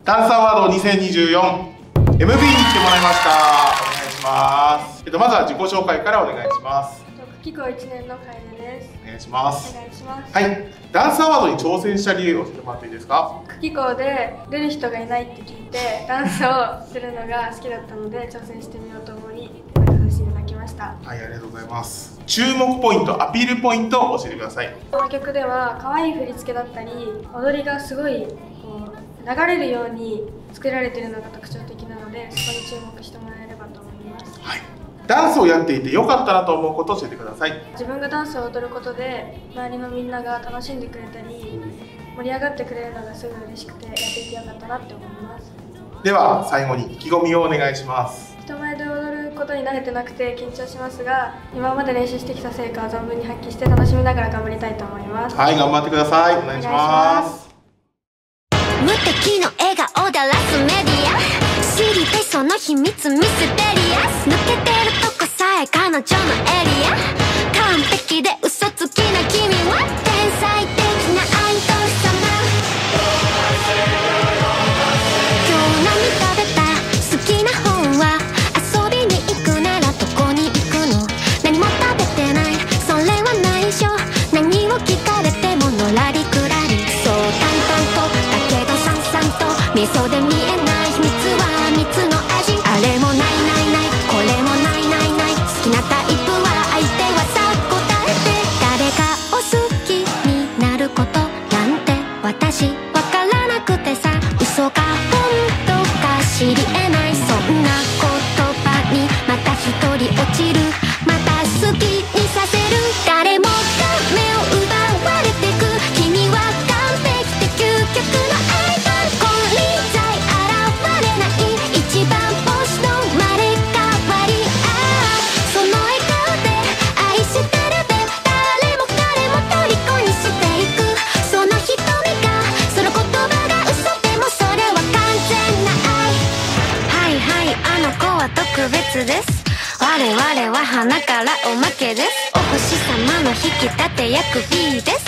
ダンスアワード 2024MV に来てもらいました。お願いします。まずは自己紹介からお願いします。 久喜校1年の楓です。 お願いします。 お願いします。 はい、ダンスアワードに挑戦した理由を教えてもらっていいですか？ 久喜校で出る人がいないって聞いて、ダンスをするのが好きだったので挑戦してみようと思い参加させていただきました。 はい、ありがとうございます。注目ポイント、アピールポイントを教えてください。 この曲では可愛い振り付けだったり踊りがすごいこう流れるように作られているのが特徴的なので、そこに注目してもらえればと思います。 はい、ダンスをやっていて良かったなと思うことを教えてください。 自分がダンスを踊ることで周りのみんなが楽しんでくれたり盛り上がってくれるのがすごい嬉しくて、やっていてよかったなって思います。 では最後に意気込みをお願いします。 人前で踊ることに慣れてなくて緊張しますが、今まで練習してきた成果を存分に発揮して楽しみながら頑張りたいと思います。 はい、頑張ってください。お願いします。 無敵の笑顔だらすメディア、知りたいその秘密ミステリアス、抜けてるとこさえ彼女のエリア、完璧で嘘つきな君は天才的なアイドル様。今日何食べた？好きな本は？遊びに行くならどこに行くの？何も食べてない、それは内緒。何を聞かれてものらりくらり、そう淡々とだけどさんさんと味噌で見えない秘密は蜜の味。あれもないないない、これもないないない、好きなタイプは相手はさあ答えて。誰かを好きになることなんて私わからなくてさ、嘘か本当か知り得ない、そんな言葉にまた一人落ちる、また好きにさせる。誰もが目を奪われてく、君は完璧で究極のアイドル。金輪際現れない一番星の生まれ変わり、その笑顔で愛してるで誰も彼も虜にしていく、その瞳がその言葉が嘘でもそれは完全な愛。はいはい、あの子は特別です、我々は花からおまけです、お星様の引き立て役 B です、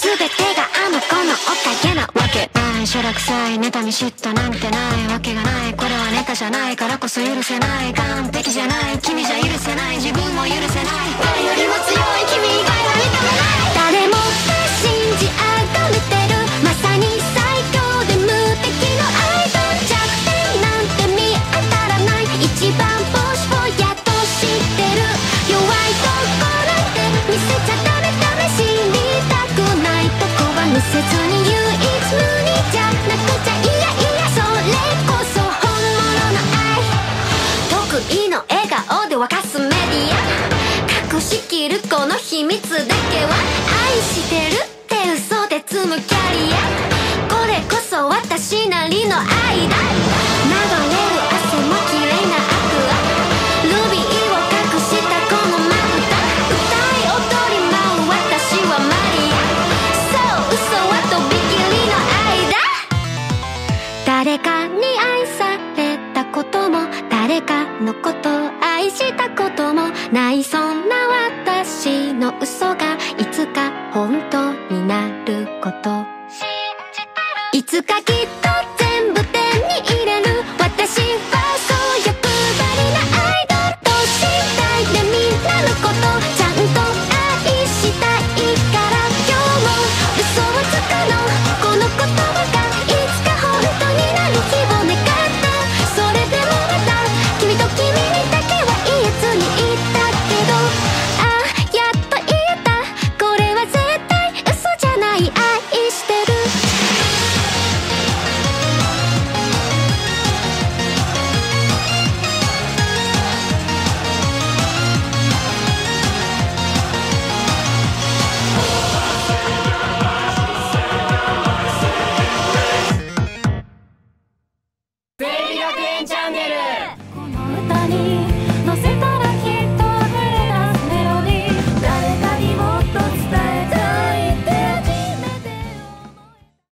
全てがあの子のおかげなわけない。しょらくさい妬み嫉妬なんてないわけがない、これはネタじゃないからこそ許せない、完璧じゃない君じゃ許せない、自分も許せない、誰よりも強い君以外は認めない。誰もが信じあがめてる、まさに最強で無敵のアイドル。弱点なんて見当たらない、一番星をやっと知ってる、弱いとこなんて見せちゃダメダメ、知りたくないとこは見せずに唯一無二じゃなくちゃ、いやいやそれこそ本物の愛。得意の笑顔で沸かすメディア、隠しきるこの秘密だけは愛してるって嘘で積むキャリア、これこそ私なりの愛だ。流れる汗も綺麗なアクア、ルビーを隠したこのまぶた、歌い踊り舞う私はマリア、そう嘘はとびきりの愛だ。誰かに愛されたことも誰かのことを愛したこともない、そんな私の嘘がいつか本当になること信じてる、いつかきっと全部手に入れる、私はそう欲張りなアイドル、等身大でみんなのことちゃんと愛したいから、今日も嘘をつくの